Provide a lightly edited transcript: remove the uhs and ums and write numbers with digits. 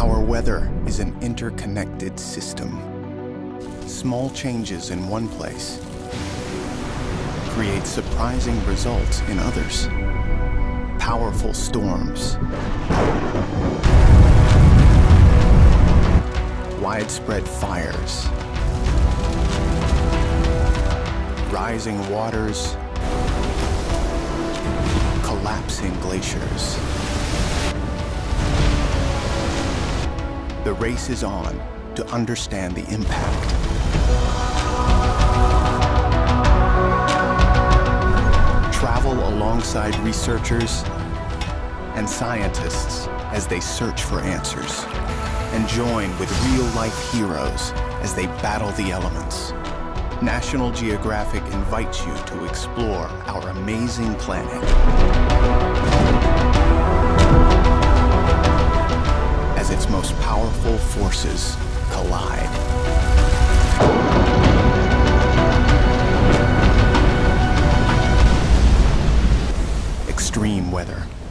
Our weather is an interconnected system. Small changes in one place create surprising results in others. Powerful storms, widespread fires, rising waters, collapsing glaciers. The race is on to understand the impact. Travel alongside researchers and scientists as they search for answers, and join with real-life heroes as they battle the elements. National Geographic invites you to explore our amazing planet as its most powerful forces collide. Extreme weather.